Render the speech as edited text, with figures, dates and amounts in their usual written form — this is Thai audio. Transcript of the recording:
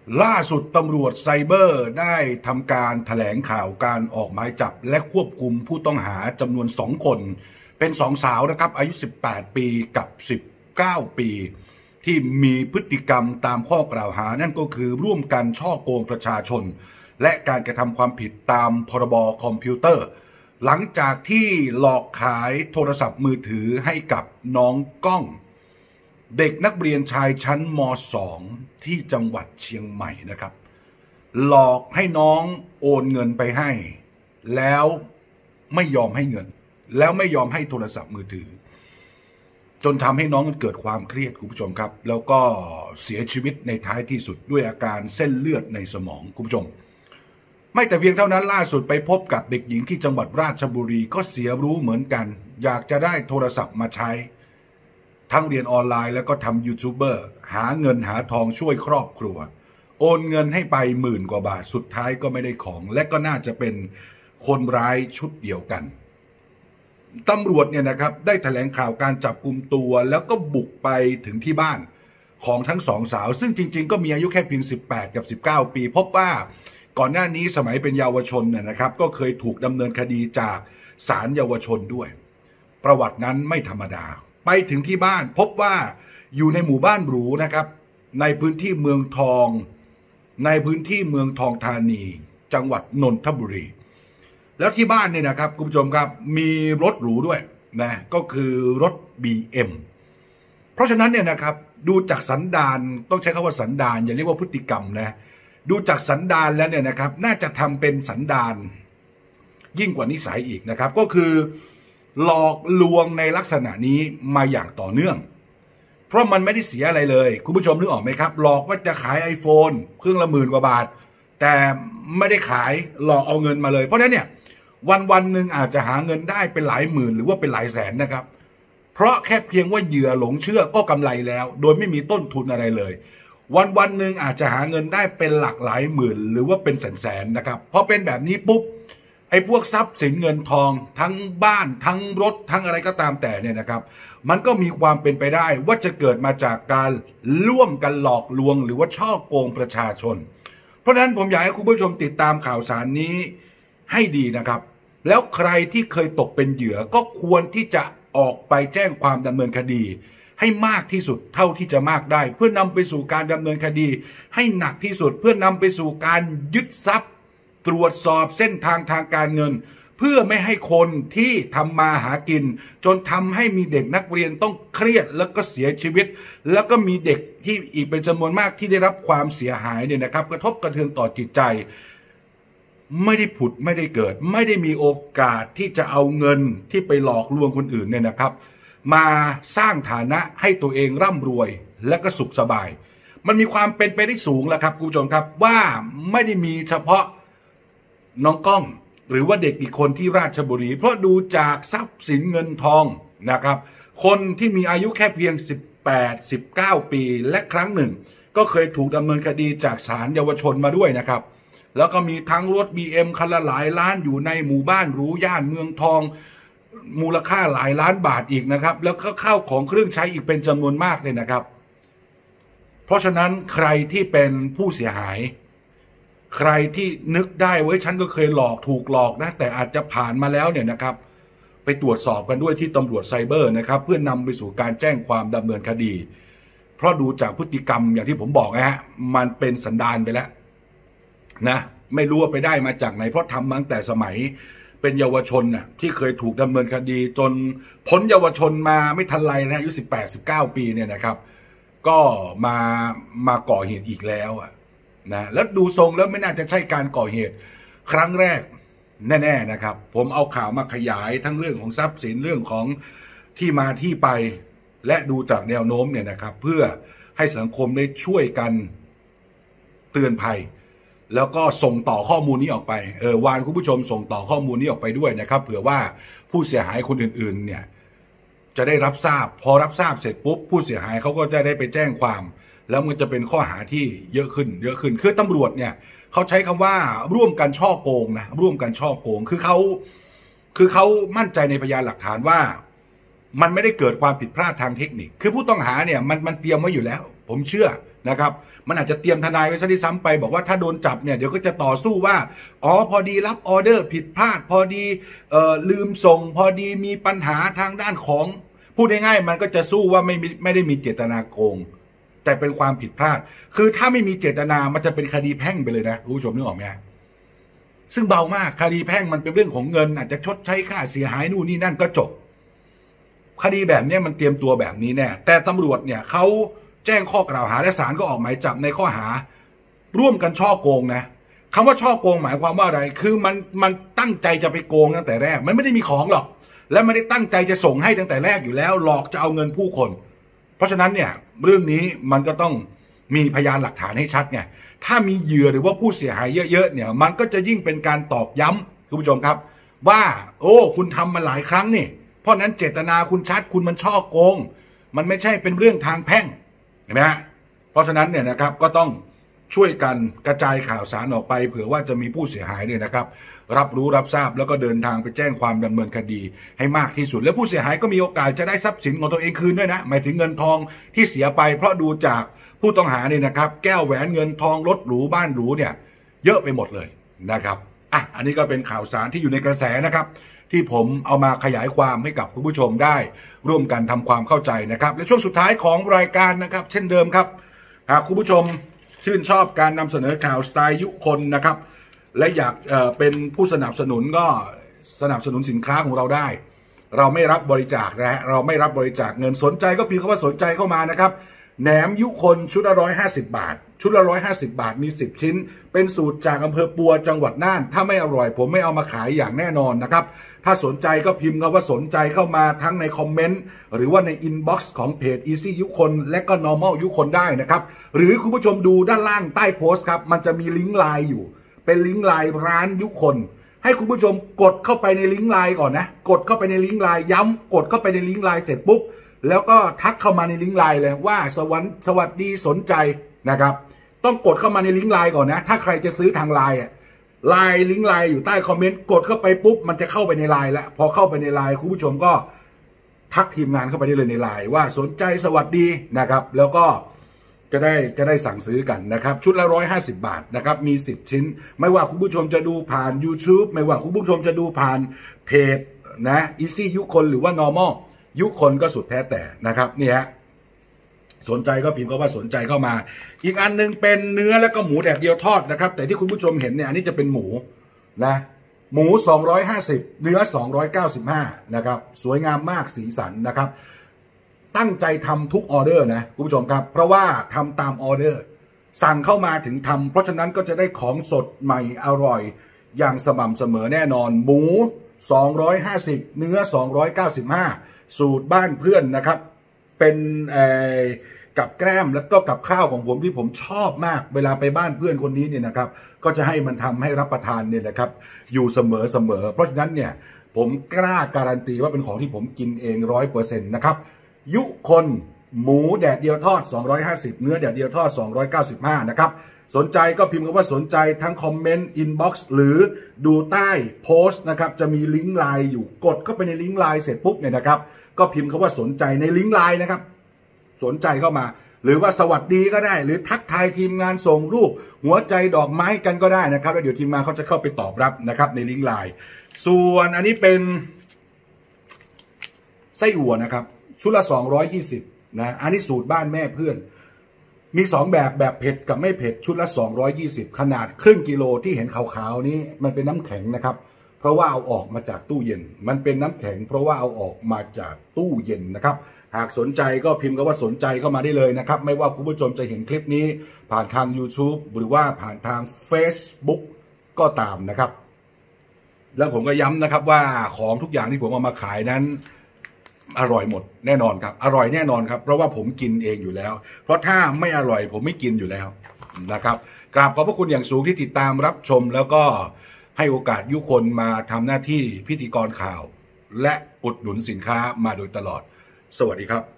ล่าสุดตำรวจไซเบอร์ได้ทำการแถลงข่าวการออกหมายจับและควบคุมผู้ต้องหาจำนวน2คนเป็น2สาวนะครับอายุ18ปีกับ19ปีที่มีพฤติกรรมตามข้อกล่าวหานั่นก็คือร่วมกันฉ้อโกงประชาชนและการกระทำความผิดตามพรบคอมพิวเตอร์หลังจากที่หลอกขายโทรศัพท์มือถือให้กับน้องก้องเด็กนักเรียนชายชั้นม.2 ที่จังหวัดเชียงใหม่นะครับหลอกให้น้องโอนเงินไปให้แล้วไม่ยอมให้เงินแล้วไม่ยอมให้โทรศัพท์มือถือจนทำให้น้องเกิดความเครียดคุณผู้ชมครับแล้วก็เสียชีวิตในท้ายที่สุดด้วยอาการเส้นเลือดในสมองคุณผู้ชมไม่แต่เพียงเท่านั้นล่าสุดไปพบกับเด็กหญิงที่จังหวัดราชบุรีก็เสียรู้เหมือนกันอยากจะได้โทรศัพท์มาใช้ทั้งเรียนออนไลน์แล้วก็ทำยูทูบเบอร์หาเงินหาทองช่วยครอบครัวโอนเงินให้ไป10,000 กว่าบาทสุดท้ายก็ไม่ได้ของและก็น่าจะเป็นคนร้ายชุดเดียวกันตำรวจเนี่ยนะครับได้แถลงข่าวการจับกุมตัวแล้วก็บุกไปถึงที่บ้านของทั้งสองสาวซึ่งจริงๆก็มีอายุแค่เพียง18กับ19ปีพบว่าก่อนหน้านี้สมัยเป็นเยาวชนนะครับก็เคยถูกดำเนินคดีจากศาลเยาวชนด้วยประวัตินั้นไม่ธรรมดาไปถึงที่บ้านพบว่าอยู่ในหมู่บ้านหรูนะครับในพื้นที่เมืองทองธานีจังหวัดนนทบุรีแล้วที่บ้านเนี่ยนะครับคุณผู้ชมครับมีรถหรูด้วยนะก็คือรถ BM เพราะฉะนั้นเนี่ยนะครับดูจากสันดานต้องใช้คำว่าสันดานอย่าเรียกว่าพฤติกรรมนะดูจากสันดานแล้วเนี่ยนะครับน่าจะทำเป็นสันดานยิ่งกว่านิสัยอีกนะครับก็คือหลอกลวงในลักษณะนี้มาอย่างต่อเนื่องเพราะมันไม่ได้เสียอะไรเลยคุณผู้ชมนึกออกไหมครับหลอกว่าจะขาย iPhone เครื่องละ10,000 กว่าบาทแต่ไม่ได้ขายหลอกเอาเงินมาเลยเพราะนั้นเนี่ยวันหนึ่งอาจจะหาเงินได้เป็นหลายหมื่นหรือว่าเป็นหลายแสนนะครับเพราะแค่เพียงว่าเหยื่อหลงเชื่อก็กำไรแล้วโดยไม่มีต้นทุนอะไรเลยวันหนึ่งอาจจะหาเงินได้เป็นหลักหลายหมื่นหรือว่าเป็นแสนนะครับพอเป็นแบบนี้ปุ๊บไอ้พวกทรัพย์สินเงินทองทั้งบ้านทั้งรถทั้งอะไรก็ตามแต่เนี่ยนะครับมันก็มีความเป็นไปได้ว่าจะเกิดมาจากการร่วมกันหลอกลวงหรือว่าช่อโกงประชาชนเพราะฉะนั้นผมอยากให้คุณผู้ชมติดตามข่าวสารนี้ให้ดีนะครับแล้วใครที่เคยตกเป็นเหยื่อก็ควรที่จะออกไปแจ้งความดำเนินคดีให้มากที่สุดเท่าที่จะมากได้เพื่อนำไปสู่การดำเนินคดีให้หนักที่สุดเพื่อนำไปสู่การยึดทรัพย์ตรวจสอบเส้นทางการเงินเพื่อไม่ให้คนที่ทำมาหากินจนทำให้มีเด็กนักเรียนต้องเครียดแล้วก็เสียชีวิตแล้วก็มีเด็กที่อีกเป็นจำนวนมากที่ได้รับความเสียหายเนี่ยนะครับกระทบกระเทือนต่อจิตใจไม่ได้ผุดไม่ได้เกิดไม่ได้มีโอกาสที่จะเอาเงินที่ไปหลอกลวงคนอื่นเนี่ยนะครับมาสร้างฐานะให้ตัวเองร่ำรวยและก็สุขสบายมันมีความเป็นไปได้สูงแล้วครับคุณผู้ชมครับว่าไม่ได้มีเฉพาะน้องก้องหรือว่าเด็กอีกคนที่ราชบุรีเพราะดูจากทรัพย์สินเงินทองนะครับคนที่มีอายุแค่เพียง18-19 ปีและครั้งหนึ่งก็เคยถูกดำเนินคดีจากศาลเยาวชนมาด้วยนะครับแล้วก็มีทั้งรถ BM คันละหลายล้านอยู่ในหมู่บ้านหรูย่านเมืองทองมูลค่าหลายล้านบาทอีกนะครับแล้วก็ข้าวของเครื่องใช้อีกเป็นจำนวนมากเลยนะครับเพราะฉะนั้นใครที่เป็นผู้เสียหายใครที่นึกได้ว่าฉันก็เคยถูกหลอกนะแต่อาจจะผ่านมาแล้วเนี่ยนะครับไปตรวจสอบกันด้วยที่ตำรวจไซเบอร์นะครับเพื่อนำไปสู่การแจ้งความดำเนินคดีเพราะดูจากพฤติกรรมอย่างที่ผมบอกนะฮะมันเป็นสันดานไปแล้วนะไม่รู้ว่าไปได้มาจากไหนเพราะทำมาตั้งแต่สมัยเป็นเยาวชนน่ะที่เคยถูกดำเนินคดีจนพ้นเยาวชนมาไม่ทันไรนะอายุ18-19 ปีเนี่ยนะครับก็มาก่อเหตุอีกแล้วนะแล้วดูทรงแล้วไม่น่าจะใช่การก่อเหตุครั้งแรกแน่ๆนะครับผมเอาข่าวมาขยายทั้งเรื่องของทรัพย์สินเรื่องของที่มาที่ไปและดูจากแนวโน้มเนี่ยนะครับเพื่อให้สังคมได้ช่วยกันเตือนภัยแล้วก็ส่งต่อข้อมูลนี้ออกไปวานคุณผู้ชมส่งต่อข้อมูลนี้ออกไปด้วยนะครับเผื่อว่าผู้เสียหายคนอื่นๆเนี่ยจะได้รับทราบพอรับทราบเสร็จปุ๊บผู้เสียหายเขาก็จะได้ไปแจ้งความแล้วมันจะเป็นข้อหาที่เยอะขึ้นคือตำรวจเนี่ยเขาใช้คำว่าร่วมกันช่อโกงนะร่วมกันช่อโกงคือเขามั่นใจในพยานหลักฐานว่ามันไม่ได้เกิดความผิดพลาดทางเทคนิคคือผู้ต้องหาเนี่ยมันเตรียมไว้อยู่แล้วผมเชื่อนะครับมันอาจจะเตรียมทนายไว้ซะที่ซ้ำไปบอกว่าถ้าโดนจับเนี่ยเดี๋ยวก็จะต่อสู้ว่าอ๋อพอดีรับออเดอร์ผิดพลาดพอดีลืมส่งพอดีมีปัญหาทางด้านของพูดง่ายๆมันก็จะสู้ว่าไม่ได้มีเจตนาโกงแต่เป็นความผิดพลาดคือถ้าไม่มีเจตนามันจะเป็นคดีแพ่งไปเลยนะคุณผู้ชมนึกออกไหมซึ่งเบามากคดีแพ่งมันเป็นเรื่องของเงินอาจจะชดใช้ค่าเสียหายนู่นนี่นั่นก็จบคดีแบบนี้มันเตรียมตัวแบบนี้แน่แต่ตำรวจเนี่ยเขาแจ้งข้อกล่าวหาและศาลก็ออกหมายจับในข้อหาร่วมกันช่อโกงนะคำว่าช่อโกงหมายความว่าอะไรคือมันตั้งใจจะไปโกงตั้งแต่แรกมันไม่ได้มีของหรอกและไม่ได้ตั้งใจจะส่งให้ตั้งแต่แรกอยู่แล้วหลอกจะเอาเงินผู้คนเพราะฉะนั้นเนี่ยเรื่องนี้มันก็ต้องมีพยานหลักฐานให้ชัดไงถ้ามีเหยื่อหรือว่าผู้เสียหายเยอะๆเนี่ยมันก็จะยิ่งเป็นการตอกย้ำคุณผู้ชมครับว่าโอ้คุณทำมาหลายครั้งนี่เพราะนั้นเจตนาคุณชัดคุณมันช่อโกงมันไม่ใช่เป็นเรื่องทางแพ่งเห็นไหมฮะเพราะฉะนั้นเนี่ยนะครับก็ต้องช่วยกันกระจายข่าวสารออกไปเผื่อว่าจะมีผู้เสียหายเนี่ยนะครับรับรู้รับทราบแล้วก็เดินทางไปแจ้งความดำเนินคดีให้มากที่สุดแล้วผู้เสียหายก็มีโอกาสจะได้ทรัพย์สินของตัวเองคืนด้วยนะหมายถึงเงินทองที่เสียไปเพราะดูจากผู้ต้องหาเนี่ยนะครับแก้วแหวนเงินทองรถหรูบ้านหรูเนี่ยเยอะไปหมดเลยนะครับอันนี้ก็เป็นข่าวสารที่อยู่ในกระแสนะครับที่ผมเอามาขยายความให้กับคุณผู้ชมได้ร่วมกันทำความเข้าใจนะครับและช่วงสุดท้ายของรายการนะครับเช่นเดิมครับหากคุณผู้ชมชื่นชอบการนำเสนอข่าวสไตล์ยุคนนะครับและอยากเป็นผู้สนับสนุนก็สนับสนุนสินค้าของเราได้เราไม่รับบริจาคนะฮะเราไม่รับบริจาคเงินสนใจก็พิมพ์คำว่าสนใจเข้ามานะครับแหนมยุคนชุดละ150 บาทชุดละ150 บาทมี10 ชิ้นเป็นสูตรจากอำเภอปัวจังหวัดน่านถ้าไม่อร่อยผมไม่เอามาขายอย่างแน่นอนนะครับถ้าสนใจก็พิมพ์คำว่าสนใจเข้ามาทั้งในคอมเมนต์หรือว่าในอินบ็อกซ์ของเพจ Easy ยุคนและก็ Normal ยุคนได้นะครับหรือคุณผู้ชมดูด้านล่างใต้โพสต์ครับมันจะมีลิงก์ไลน์อยู่เป็นลิงก์ไลน์ร้านยุคนให้คุณผู้ชมกดเข้าไปในลิงก์ไลน์ก่อนนะกดเข้าไปในลิงก์ไลน์ย้ำกดเข้าไปในลิงก์ไลน์เสร็จปุ๊บแล้วก็ทักเข้ามาในลิงก์ไลน์เลยว่าสวัสดีสนใจนะครับต้องกดเข้ามาในลิงก์ไลน์ก่อนนะถ้าใครจะซื้อทางไลน์ไลน์ลิงก์ไลน์อยู่ใต้คอมเมนต์กดเข้าไปปุ๊บมันจะเข้าไปในไลน์แล้วพอเข้าไปในไลน์คุณผู้ชมก็ทักทีมงานเข้าไปได้เลยในไลน์ว่าสนใจสวัสดีนะครับแล้วก็จะได้สั่งซื้อกันนะครับชุดละ150 บาทนะครับมี10 ชิ้นไม่ว่าคุณผู้ชมจะดูผ่าน YouTube ไม่ว่าคุณผู้ชมจะดูผ่านเพจนะ Easy ยุคนหรือว่า Normal ยุคนก็สุดแท้แต่นะครับนี่ฮะสนใจก็พิมพ์คำว่าสนใจเข้ามาอีกอันนึงเป็นเนื้อแล้วก็หมูแดดเดียวทอดนะครับแต่ที่คุณผู้ชมเห็นเนี่ยอันนี้จะเป็นหมูนะหมู250เนื้อ295นะครับสวยงามมากสีสันนะครับตั้งใจทำทุกออเดอร์นะคุณผู้ชมครับเพราะว่าทำตามออเดอร์สั่งเข้ามาถึงทำเพราะฉะนั้นก็จะได้ของสดใหม่อร่อยอย่างสม่ำเสมอแน่นอนหมู250เนื้อ295สูตรบ้านเพื่อนนะครับเป็นกับแกล้มแล้วก็กับข้าวของผมที่ผมชอบมากเวลาไปบ้านเพื่อนคนนี้เนี่ยนะครับก็จะให้มันทำให้รับประทานเนี่ยนะครับอยู่เสมอเพราะฉะนั้นเนี่ยผมกล้าการันตีว่าเป็นของที่ผมกินเอง100%นะครับยุคนหมูแดดเดียวทอด250เนื้อแดดเดียวทอด295นะครับสนใจก็พิมพ์คำว่าสนใจทั้งคอมเมนต์อินบ็อกซ์หรือดูใต้โพสต์นะครับจะมีลิงก์ไลน์อยู่กดเข้าไปในลิงก์ไลน์เสร็จปุ๊บเนี่ยนะครับก็พิมพ์คำว่าสนใจในลิงก์ไลน์นะครับสนใจเข้ามาหรือว่าสวัสดีก็ได้หรือทักทายทีมงานส่งรูปหัวใจดอกไม้กันก็ได้นะครับแล้วเดี๋ยวทีมงานเขาจะเข้าไปตอบรับนะครับในลิงก์ไลน์ส่วนอันนี้เป็นไส้อั่วนะครับชุดละ220นะอันนี้สูตรบ้านแม่เพื่อนมี2แบบเผ็ดกับไม่เผ็ดชุดละ220ขนาดครึ่งกิโลที่เห็นขาวๆนี้มันเป็นน้ำแข็งนะครับเพราะว่าเอาออกมาจากตู้เย็นมันเป็นน้ำแข็งเพราะว่าเอาออกมาจากตู้เย็นนะครับหากสนใจก็พิมพ์คำว่าสนใจเข้ามาได้เลยนะครับไม่ว่าคุณผู้ชมจะเห็นคลิปนี้ผ่านทาง YouTube หรือว่าผ่านทาง Facebook ก็ตามนะครับแล้วผมก็ย้ำนะครับว่าของทุกอย่างที่ผมเอามาขายนั้นอร่อยหมดแน่นอนครับอร่อยแน่นอนครับเพราะว่าผมกินเองอยู่แล้วเพราะถ้าไม่อร่อยผมไม่กินอยู่แล้วนะครับกราบขอบพระคุณอย่างสูงที่ติดตามรับชมแล้วก็ให้โอกาสยุคนมาทำหน้าที่พิธีกรข่าวและอุดหนุนสินค้ามาโดยตลอดสวัสดีครับ